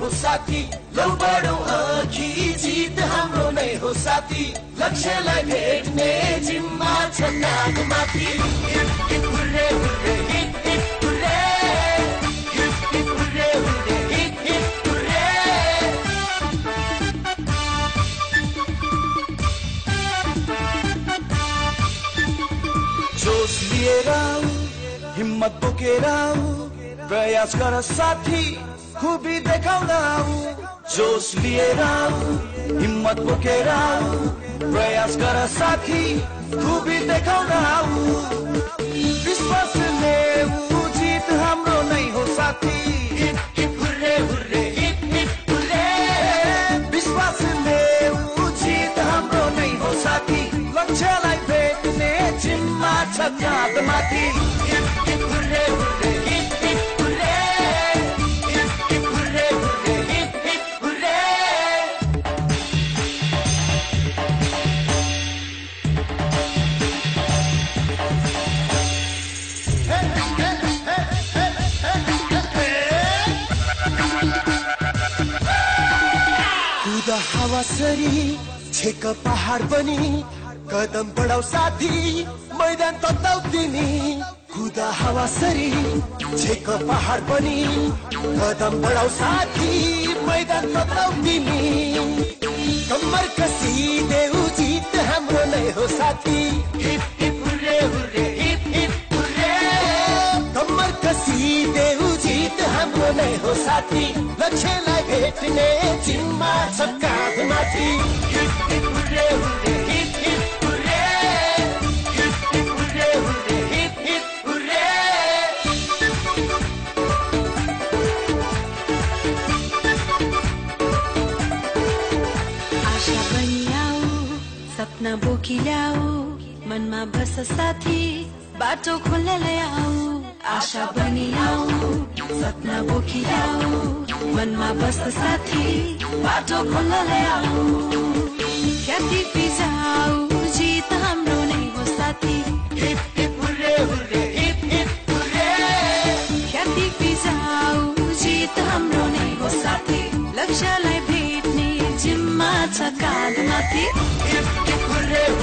साथी लौ बढौँ अघि जित हाम्रो नै हो साथी लक्ष्यलाई भेट्ने जिम्मा छ काँधमाथि hip hip hurray hurray hip hip hurray hip hip hurray hurray hip hip hurray जोश लिएर हिम्मत बोकेर प्रयास गर साथी खुबी देखाउँदा जोश लिएर हिम्मत बोकेर प्रयास गर साथी खुबी देखाउँदा विश्वासले जित हाम्रो नै हो साथी hip hip hurray hurray hip hip hurray विश्वासले जित हाम्रो नै हो साथी लक्ष्यलाई भेट्ने जिम्मा छ काँधमाथि hip hip hurray hurray hip hip hurray hip hip hurray hurray hip hip hurray कुदा हावा सरी छेक पहाड बनी कदम बढाऊ साथी मैदान तताउ तिमी कुदा हावा सरी छेक पहाड बनी कदम बढाऊ साथी मैदान तताउ तिमी कम्मर कसी देऊ जित हाम्रो नै हो साथी hip hip hurray hurray hip hip hurray कम्मर कसी देऊ जित हाम्रो नै हो साथी लक्ष्यलाई भेट्ने जिम्मा छ काँधमाथि hip hip hurray hurray hip hip hurray hip hip hurray hurray hip hip hurray आशा बनियाऊ सपना बोकिल्याऊ मनमा बस साथी बाटो खोल्दै आऊ आशा बनियाऊ सपना बोकिल्याऊ मनमा बस साथी बाटो खोल्दै आऊ ख्याति पिजाऊ जित हाम्रो नै हो साथी hip hip hurray hurray hip hip hurray ख्याति पिजाऊ जित हाम्रो नै हो साथी लक्ष्यलाई भेट्ने जिम्मा छ काँधमाथि हिप हिप हुर्रे